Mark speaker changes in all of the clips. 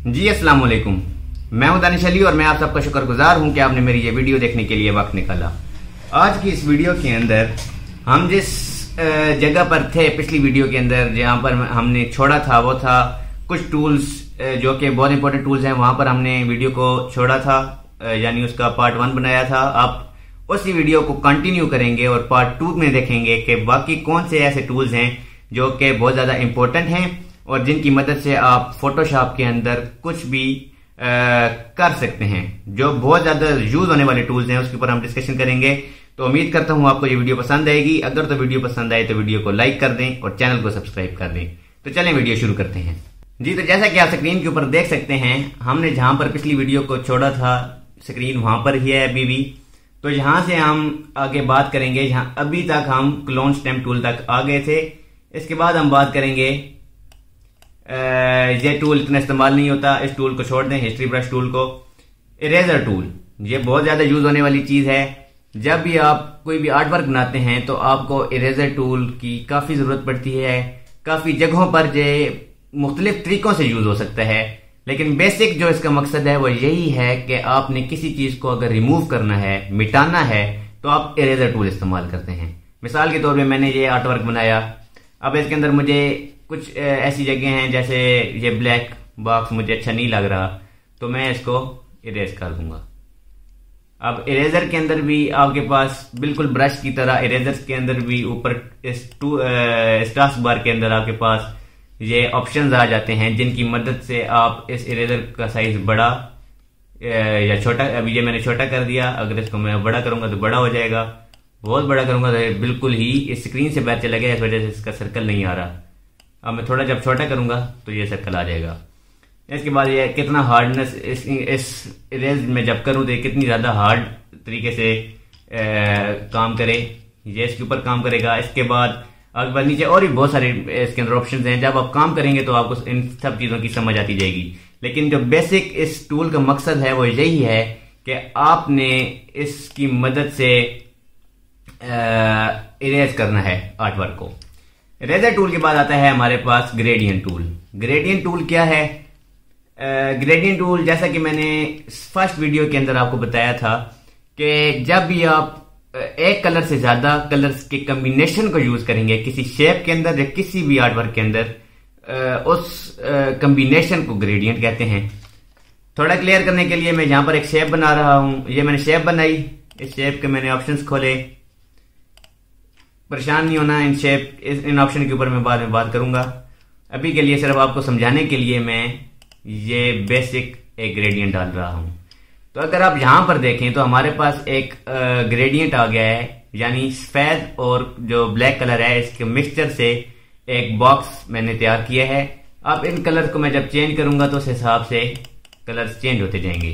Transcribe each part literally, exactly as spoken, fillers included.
Speaker 1: जी अस्सलाम वालेकुम। मैं हूं दानिश अली और मैं आप सबका शुक्रगुजार हूं कि आपने मेरी ये वीडियो देखने के लिए वक्त निकाला। आज की इस वीडियो के अंदर हम जिस जगह पर थे पिछली वीडियो के अंदर जहां पर हमने छोड़ा था वो था कुछ टूल्स जो कि बहुत इंपॉर्टेंट टूल्स हैं, वहां पर हमने वीडियो को छोड़ा था, यानी उसका पार्ट वन बनाया था। आप उसी वीडियो को कंटिन्यू करेंगे और पार्ट टू में देखेंगे कि बाकी कौन से ऐसे टूल्स हैं जो कि बहुत ज्यादा इंपॉर्टेंट हैं और जिनकी मदद से आप फोटोशॉप के अंदर कुछ भी आ, कर सकते हैं। जो बहुत ज्यादा यूज होने वाले टूल्स हैं उसके ऊपर हम डिस्कशन करेंगे। तो उम्मीद करता हूं आपको ये वीडियो पसंद आएगी। अगर तो वीडियो पसंद आए तो वीडियो को लाइक कर दें और चैनल को सब्सक्राइब कर दें। तो चलें वीडियो शुरू करते हैं। जी, तो जैसा कि आप स्क्रीन के ऊपर देख सकते हैं, हमने जहां पर पिछली वीडियो को छोड़ा था स्क्रीन वहां पर ही है अभी भी। तो यहां से हम आगे बात करेंगे, जहां अभी तक हम क्लोन स्टैम्प टूल तक आ गए थे। इसके बाद हम बात करेंगे, ये टूल इतना इस्तेमाल नहीं होता, इस टूल को छोड़ दें, हिस्ट्री ब्रश टूल को। इरेजर टूल, ये बहुत ज्यादा यूज होने वाली चीज है। जब भी आप कोई भी आर्ट वर्क बनाते हैं तो आपको इरेजर टूल की काफी जरूरत पड़ती है। काफी जगहों पर ये मुख्तलिफ तरीकों से यूज हो सकता है, लेकिन बेसिक जो इसका मकसद है वो यही है कि आपने किसी चीज को अगर रिमूव करना है, मिटाना है, तो आप इरेजर टूल इस्तेमाल करते हैं। मिसाल के तौर पे मैंने ये आर्ट वर्क बनाया। अब इसके अंदर मुझे कुछ ऐसी जगह हैं जैसे ये ब्लैक बॉक्स मुझे अच्छा नहीं लग रहा, तो मैं इसको इरेज कर दूंगा। अब इरेजर के अंदर भी आपके पास बिल्कुल ब्रश की तरह इरेजर के अंदर भी ऊपर इस टू स्टास बार के अंदर आपके पास ये ऑप्शंस आ जाते हैं जिनकी मदद से आप इस इरेजर का साइज बड़ा या छोटा, अभी ये मैंने छोटा कर दिया, अगर इसको मैं बड़ा करूंगा तो बड़ा हो जाएगा, बहुत बड़ा करूंगा तो बिल्कुल ही इस स्क्रीन से बाहर चला गया, इस वजह से इसका सर्कल नहीं आ रहा। अब मैं थोड़ा जब छोटा करूंगा तो ये सर्कल आ जाएगा। इसके बाद ये कितना हार्डनेस इस, इस इरेज में जब करूं तो ये कितनी ज्यादा हार्ड तरीके से ए, काम करे, ये इसके ऊपर काम करेगा। इसके बाद आपके पास नीचे और भी बहुत सारे इसके अंदर ऑप्शंस हैं। जब आप काम करेंगे तो आपको इन सब चीजों की समझ आती जाएगी, लेकिन जो बेसिक इस टूल का मकसद है वो यही है कि आपने इसकी मदद से इरेज करना है आर्ट वर्क को। इरेजर टूल के बाद आता है हमारे पास ग्रेडियंट टूल। ग्रेडियंट टूल क्या है? ग्रेडियंट टूल, जैसा कि मैंने फर्स्ट वीडियो के अंदर आपको बताया था कि जब भी आप एक कलर से ज्यादा कलर्स के कॉम्बिनेशन को यूज करेंगे किसी शेप के अंदर या किसी भी आर्ट वर्क के अंदर, उस कॉम्बिनेशन को ग्रेडियंट कहते हैं। थोड़ा क्लियर करने के लिए मैं यहां पर एक शेप बना रहा हूं। ये मैंने शेप बनाई, इस शेप के मैंने ऑप्शंस खोले। परेशान नहीं होना, इन शेप इन ऑप्शन के ऊपर मैं बाद में बात करूंगा। अभी के लिए सिर्फ आपको समझाने के लिए मैं ये बेसिक एक ग्रेडियंट डाल रहा हूं। तो अगर आप यहां पर देखें तो हमारे पास एक ग्रेडियंट आ गया है, यानी सफेद और जो ब्लैक कलर है इसके मिक्सचर से एक बॉक्स मैंने तैयार किया है। अब इन कलर को मैं जब चेंज करूंगा तो उस हिसाब से कलर्स चेंज होते जाएंगे।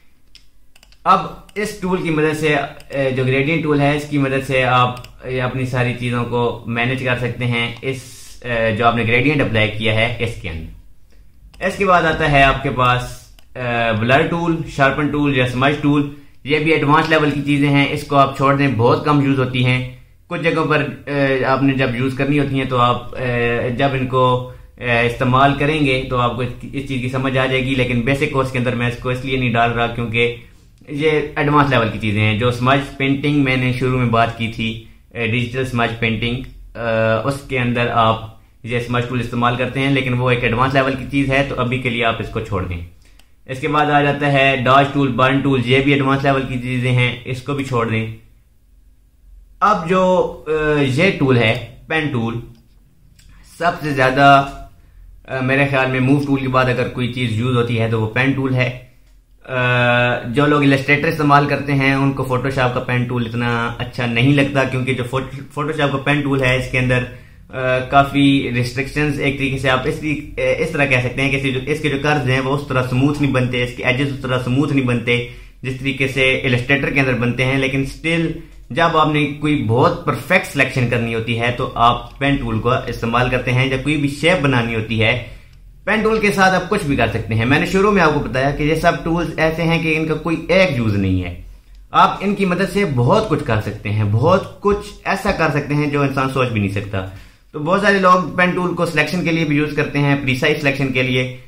Speaker 1: अब इस टूल की मदद से, जो ग्रेडियंट टूल है, इसकी मदद से आप अपनी सारी चीजों को मैनेज कर सकते हैं इस जो आपने ग्रेडियंट अप्लाई किया है इसके अंदर। इसके बाद आता है आपके पास ब्लर टूल, शार्पन टूल या स्मज टूल। ये भी एडवांस लेवल की चीजें हैं, इसको आप छोड़ दें, बहुत कम यूज होती हैं। कुछ जगहों पर आपने जब यूज करनी होती हैं तो आप जब इनको इस्तेमाल करेंगे तो आपको इस चीज की समझ आ जाएगी, लेकिन बेसिक कोर्स के अंदर मैं इसको इसलिए नहीं डाल रहा क्योंकि ये एडवांस लेवल की चीजें हैं। जो स्मज पेंटिंग मैंने शुरू में बात की थी, डिजिटल स्मज पेंटिंग, उसके अंदर आप ये स्मज टूल इस्तेमाल करते हैं, लेकिन वो एक एडवांस लेवल की चीज है, तो अभी के लिए आप इसको छोड़ दें। इसके बाद आ जाता है डॉज टूल, बर्न टूल, ये भी एडवांस लेवल की चीजें हैं, इसको भी छोड़ दें। अब जो ये टूल है पेन टूल, सबसे ज्यादा मेरे ख्याल में मूव टूल के बाद अगर कोई चीज यूज होती है तो वो पेन टूल है। जो लोग इलस्ट्रेटर इस्तेमाल करते हैं उनको फोटोशॉप का पेन टूल इतना अच्छा नहीं लगता, क्योंकि जो फोटोशॉप का पेन टूल है इसके अंदर Uh, काफी रिस्ट्रिक्शंस, एक तरीके से आप इस इस तरह कह सकते हैं कि जो इसके जो कर्व्स हैं वो उस तरह स्मूथ नहीं बनते, इसके एजेस उस तरह स्मूथ नहीं बनते जिस तरीके से इलस्ट्रेटर के अंदर बनते हैं। लेकिन स्टिल जब आपने कोई बहुत परफेक्ट सिलेक्शन करनी होती है तो आप पेन टूल को इस्तेमाल करते हैं। जब कोई भी शेप बनानी होती है, पेन टूल के साथ आप कुछ भी कर सकते हैं। मैंने शुरू में आपको बताया कि ये सब टूल्स ऐसे हैं कि इनका कोई एक यूज नहीं है। आप इनकी मदद से बहुत कुछ कर सकते हैं, बहुत कुछ ऐसा कर सकते हैं जो इंसान सोच भी नहीं सकता। तो बहुत सारे लोग पेन टूल को सिलेक्शन के लिए भी यूज करते हैं, प्रीसाइज सिलेक्शन के लिए,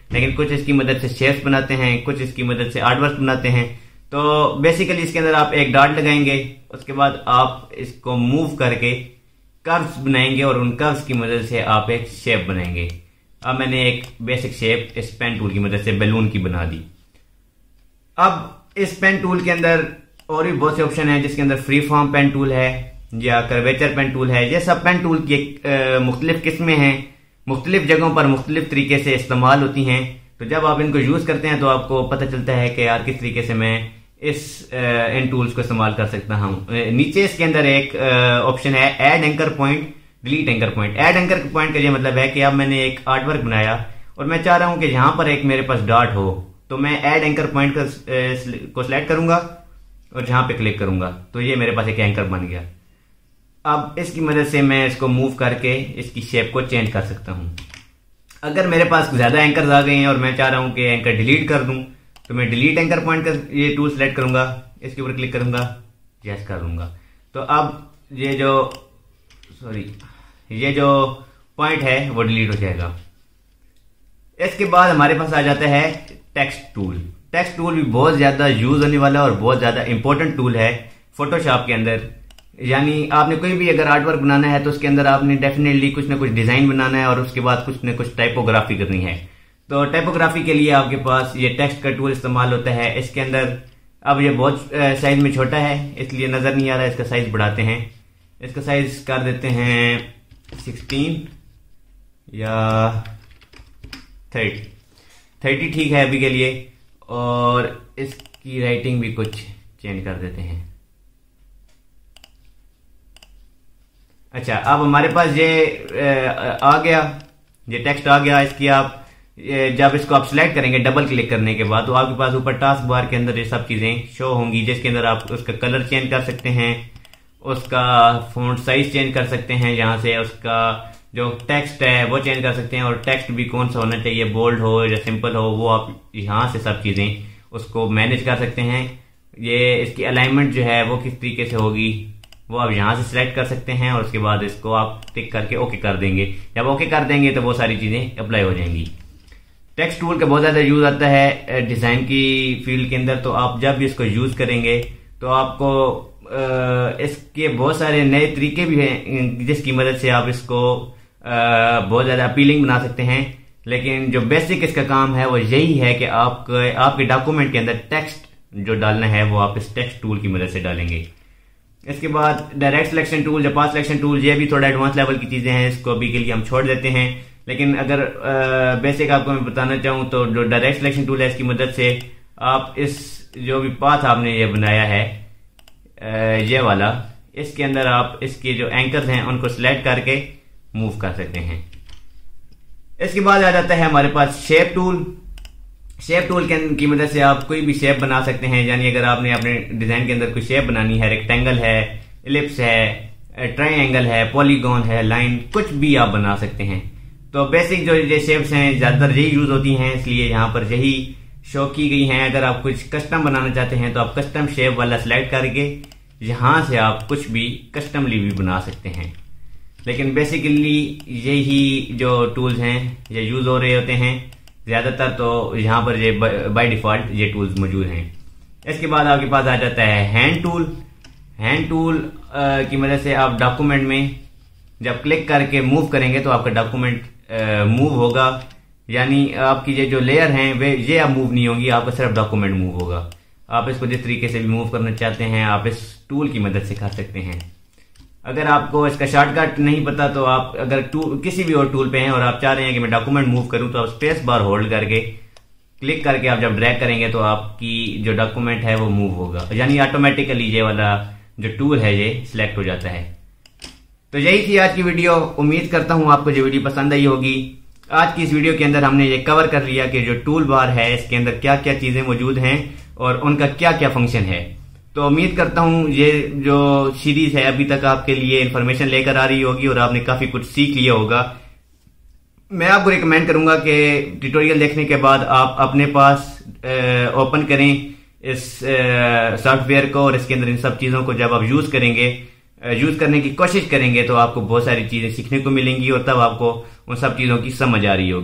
Speaker 1: लेकिन कुछ इसकी मदद से शेप्स बनाते हैं, कुछ इसकी मदद से आर्ट वर्क बनाते हैं। तो बेसिकली इसके अंदर आप एक डॉट लगाएंगे, उसके बाद आप इसको मूव करके कर्व्स बनाएंगे और उन कर्व्स की मदद से आप एक शेप बनाएंगे। अब मैंने एक बेसिक शेप इस पेन टूल की मदद से बैलून की बना दी। अब इस पेन टूल के अंदर और भी बहुत से ऑप्शन हैं, जिसके अंदर फ्री फॉर्म पेन टूल है या कर्वेचर पेन टूल है। ये सब पेन टूल की मुख्तलिफ किस्में हैं, मुख्तलिफ जगहों पर मुख्तलिफ तरीके से इस्तेमाल होती हैं। तो जब आप इनको यूज करते हैं तो आपको पता चलता है कि यार किस तरीके से मैं इस इन टूल्स को इस्तेमाल कर सकता हूँ। नीचे इसके अंदर एक ऑप्शन है add anchor point, delete anchor point. Add anchor point का ये मतलब है कि अब मैंने एक आर्ट वर्क बनाया और मैं चाह रहा हूं कि जहां पर एक मेरे पास डॉट हो, तो मैं ऐड एंकर पॉइंट को सिलेक्ट करूंगा और जहां पे क्लिक करूंगा तो ये मेरे पास एक एंकर बन गया। अब इसकी मदद से मैं इसको मूव करके इसकी शेप को चेंज कर सकता हूं। अगर मेरे पास ज्यादा एंकर्स आ गए हैं और मैं चाह रहा हूं कि एंकर डिलीट कर दूं, तो मैं डिलीट एंकर पॉइंट का ये टूल सेलेक्ट करूंगा, इसके ऊपर क्लिक करूंगा, यस कर दूंगा। तो अब ये जो सॉरी ये जो पॉइंट है वो डिलीट हो जाएगा। इसके बाद हमारे पास आ जाता है टेक्स्ट टूल। टेक्स्ट टूल भी बहुत ज्यादा यूज होने वाला और बहुत ज्यादा इंपॉर्टेंट टूल है फोटोशॉप के अंदर। यानी आपने कोई भी अगर आर्ट वर्क बनाना है तो उसके अंदर आपने डेफिनेटली कुछ ना कुछ डिजाइन बनाना है और उसके बाद कुछ ना कुछ टाइपोग्राफी करनी है। तो टाइपोग्राफी के लिए आपके पास ये टेक्स्ट का टूल इस्तेमाल होता है। इसके अंदर अब ये बहुत साइज में छोटा है इसलिए नजर नहीं आ रहा है, इसका साइज बढ़ाते हैं। इसका साइज कर देते हैं सिक्सटीन या थर्टी थर्टी ठीक है अभी के लिए, और इसकी राइटिंग भी कुछ चेंज कर देते हैं। अच्छा, अब हमारे पास ये आ गया, ये टेक्स्ट आ गया। इसकी आप जब इसको आप सिलेक्ट करेंगे डबल क्लिक करने के बाद तो आपके पास ऊपर टास्क बार के अंदर ये सब चीजें शो होंगी, जिसके अंदर आप उसका कलर चेंज कर सकते हैं, उसका फॉन्ट साइज चेंज कर सकते हैं, यहाँ से उसका जो टेक्स्ट है वो चेंज कर सकते हैं, और टेक्स्ट भी कौन सा होना चाहिए, बोल्ड हो या सिंपल हो, वो आप यहाँ से सब चीजें उसको मैनेज कर सकते हैं। ये इसकी अलाइनमेंट जो है वो किस तरीके से होगी वो आप यहाँ से सिलेक्ट कर सकते हैं और उसके बाद इसको आप टिक करके ओके कर देंगे। जब ओके कर देंगे तो वो सारी चीजें अप्लाई हो जाएंगी। टेक्स्ट टूल का बहुत ज्यादा यूज आता है डिजाइन की फील्ड के अंदर। तो आप जब भी इसको यूज करेंगे तो आपको इसके बहुत सारे नए तरीके भी हैं जिसकी मदद से आप इसको बहुत ज्यादा अपीलिंग बना सकते हैं। लेकिन जो बेसिक इसका काम है वो यही है कि आप आपके डॉक्यूमेंट के अंदर टेक्स्ट जो डालना है वो आप इस टेक्स्ट टूल की मदद से डालेंगे। इसके बाद डायरेक्ट सिलेक्शन टूल या पाथ सिलेक्शन टूल, ये भी थोड़ा एडवांस लेवल की चीजें हैं, इसको अभी के लिए हम छोड़ देते हैं। लेकिन अगर बेसिक आपको मैं बताना चाहूँ तो जो डायरेक्ट सिलेक्शन टूल है इसकी मदद से आप इस जो भी पाथ आपने ये बनाया है ये वाला, इसके अंदर आप इसके जो एंकर्स हैं उनको सिलेक्ट करके मूव कर सकते हैं। इसके बाद आ जाता है हमारे पास शेप टूल। शेप टूल की मदद से आप कोई भी शेप बना सकते हैं। यानी अगर आपने अपने डिजाइन के अंदर कोई शेप बनानी है, रेक्टेंगल है, इलिप्स है, ट्रायंगल है, पॉलीगॉन है, लाइन, कुछ भी आप बना सकते हैं। तो बेसिक जो ये शेप्स हैं ज्यादातर यही यूज होती हैं, इसलिए यहाँ पर यही शो की गई हैं। अगर आप कुछ कस्टम बनाना चाहते हैं तो आप कस्टम शेप वाला सिलेक्ट करके यहां से आप कुछ भी कस्टमली भी बना सकते हैं। लेकिन बेसिकली यही जो टूल्स हैं ये यूज हो रहे होते हैं ज्यादातर, तो यहाँ पर ये बाय डिफॉल्ट ये टूल्स मौजूद हैं। इसके बाद आपके पास आ जाता है हैंड टूल। हैंड टूल की मदद से आप डॉक्यूमेंट में जब क्लिक करके मूव करेंगे तो आपका डॉक्यूमेंट मूव होगा। यानी आपकी ये जो लेयर हैं वे ये अब मूव नहीं होंगी, आपका सिर्फ डॉक्यूमेंट मूव होगा। आप इसको जिस तरीके से भी मूव करना चाहते हैं आप इस टूल की मदद से कर सकते हैं। अगर आपको इसका शॉर्टकट नहीं पता तो आप अगर टूल किसी भी और टूल पे हैं और आप चाह रहे हैं कि मैं डॉक्यूमेंट मूव करूं तो आप स्पेस बार होल्ड करके क्लिक करके आप जब ड्रैग करेंगे तो आपकी जो डॉक्यूमेंट है वो मूव होगा, यानी ऑटोमेटिकली ये वाला जो टूल है ये सिलेक्ट हो जाता है। तो यही थी आज की वीडियो। उम्मीद करता हूं आपको ये वीडियो पसंद आई होगी। आज की इस वीडियो के अंदर हमने ये कवर कर लिया कि जो टूल बार है इसके अंदर क्या क्या चीजें मौजूद हैं और उनका क्या क्या फंक्शन है। तो उम्मीद करता हूं ये जो सीरीज है अभी तक आपके लिए इंफॉर्मेशन लेकर आ रही होगी और आपने काफी कुछ सीख लिया होगा। मैं आपको रिकमेंड करूंगा कि ट्यूटोरियल देखने के बाद आप अपने पास ओपन करें इस सॉफ्टवेयर को और इसके अंदर इन सब चीजों को जब आप यूज करेंगे यूज करने की कोशिश करेंगे तो आपको बहुत सारी चीजें सीखने को मिलेंगी और तब आपको उन सब चीजों की समझ आ रही होगी।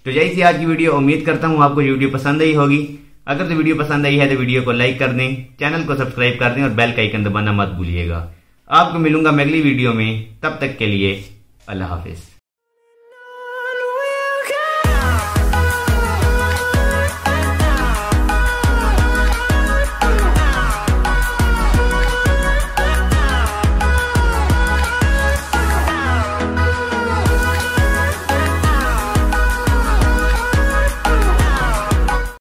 Speaker 1: तो यही सी आज की वीडियो। उम्मीद करता हूँ आपको वीडियो पसंद आई होगी। अगर तो वीडियो पसंद आई है तो वीडियो को लाइक कर दें, चैनल को सब्सक्राइब कर दें और बेल का आइकन दबाना मत भूलिएगा। आपको मिलूंगा मैं अगली वीडियो में, तब तक के लिए अल्लाह हाफिज।